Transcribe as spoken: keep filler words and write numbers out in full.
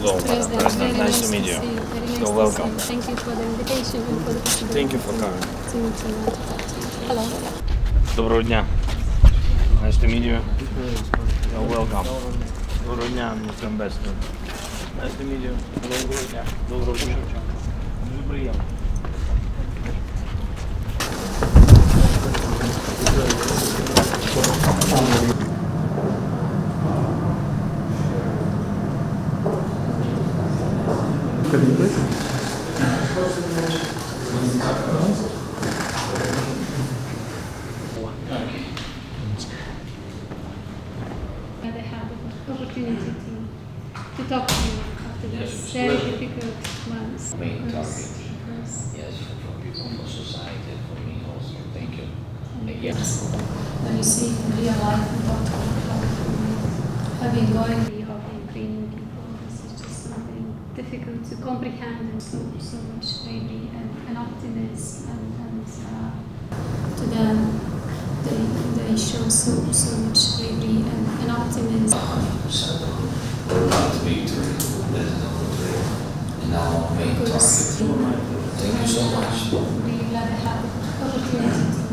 Moldova. President, President, very nice to meet you. see you. Very nice You're to welcome. see you. Thank you for the invitation and for the possibility. Thank you for coming. To meet you and to talk to you. Hello. Доброго дня. Nice to meet you. You're welcome. Доброго дня, містер Ambassador. Nice to meet you. Доброго дня. Доброго дня. Дуже приємно. They had the opportunity to, to talk to you after this very difficult months. Main target. Yes. Yes, for people, for society, for me also. Thank you. And Yes. when you see in real life what have been going on of Ukrainian people, this is just something difficult to comprehend, and so so much bravery and, and optimism, and, and uh, to them they they show so so much bravery and, and optimism. one hundred percent about the victory. That is the victory. And our main target. Thank you so much. Really glad I had the opportunity to